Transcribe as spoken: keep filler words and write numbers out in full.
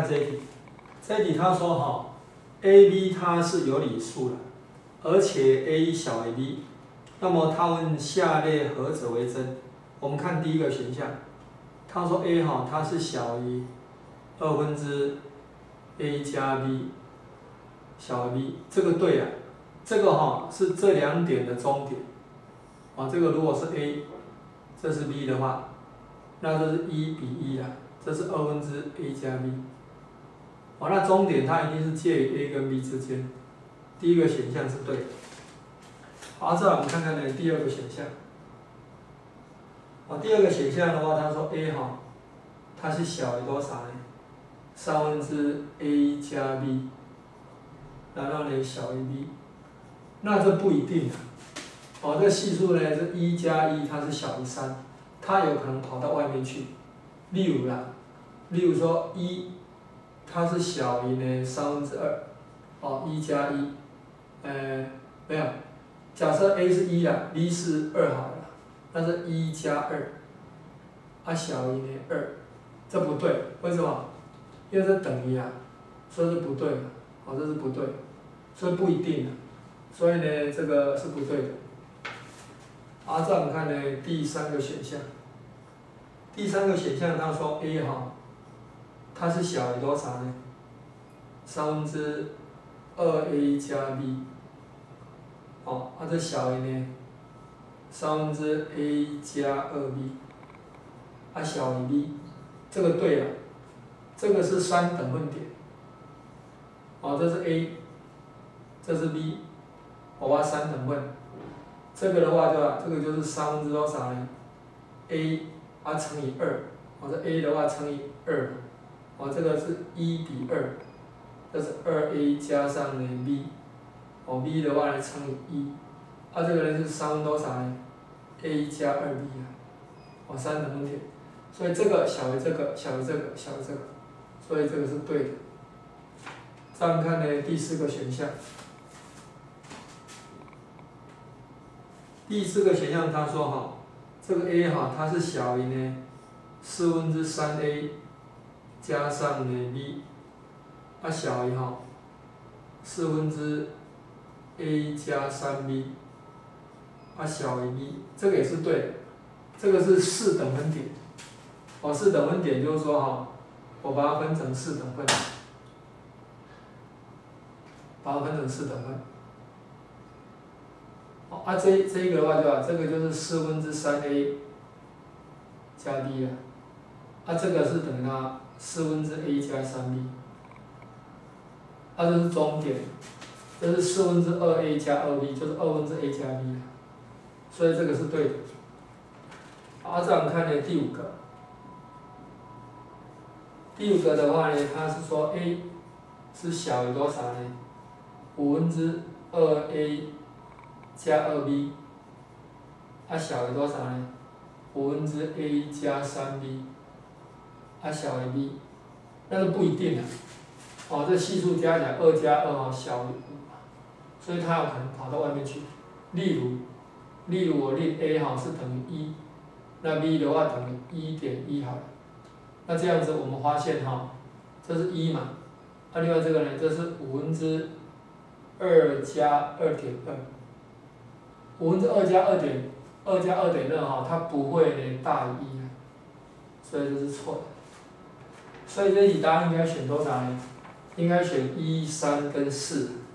这一题，这一题他说哈 ，A、B 它是有理数的，而且 A 小于 B， 那么他问下列何者为真？我们看第一个选项，他说 A 哈它是小于二分之 A 加 B， 小于 B， 这个对啊，这个哈是这两点的中点，啊，这个如果是 A， 这是 B 的话，那这是一比一啦，这是二分之 A 加 B。哦，那中点它一定是介于 A 跟 B 之间，第一个选项是对的。好，再来我们看看呢第二个选项。哦，第二个选项的话，他说 A 哈，它是小于多少呢？三分之 A 加 B， 然后呢小于 B， 那这不一定啊。哦，这系数呢是一加一，它是小于三，它有可能跑到外面去。例如啦，例如说一。它是小于呢三分之二，哦，一加一，呃，没有，假设 A 是一啦 ，B 是二好了，那是一加二，啊小于呢二，这不对，为什么？因为这等于啊，所以是不对的，哦，这是不对，所以不一定的，所以呢这个是不对的。好，再我们看呢第三个选项，第三个选项他说 A 哈。它是小于多少呢？三分之二 A 加 B， 哦，它、啊、这小于呢？三分之 A 加二 B， 啊小于 B， 这个对了，这个是三等分点，哦，这是 A， 这是 B， 我把三等分，这个的话对吧？这个就是三分之多少呢 ？A 啊乘以二，我、哦、这 A 的话乘以二。哦，这个是一比二，这是二 A 加上呢 B， 哦 B 的话呢乘以一，啊这个呢是三分多少呢 ？A 加二 B 啊，哦三等分点，所以这个小于这个，小于这个，小于这个，所以这个是对的。再我们看呢第四个选项，第四个选项他说哈，这个 A 哈它是小于呢四分之三 A。加上呢 b， 啊小于哈四分之 a 加三 b， 啊小于 b， 这个也是对的，这个是四等分点，哦四等分点就是说哈，我把它分成四等份，把它分成四等份，哦啊这这一个的话对吧？这个就是四分之三 a 加 b 了，啊这个是等于它。四分之 a 加三 b， 啊，这是中点，这是四分之二 a 加二 b， 就是二分之 a 加 b， 所以这个是对的。好，再我们看呢第五个，第五个的话呢，它是说 a 是小于多少呢？五分之二 a 加二 b， 啊小于多少呢？五分之 a 加三 b。啊小于 b， 那是不一定的，哦，这系数加起来二加二哦小于五，所以它有可能跑到外面去。例如，例如我令 a 哈是等于一，那 b 的话等于一点一好了，那这样子我们发现哈，这是一嘛，那、啊、另外这个呢，这是五分之二加二点二，五分之二加二点二加二点二哈，它不会呢大于一，所以这是错的。所以这题答案应该选多少呢？应该选一、三跟四。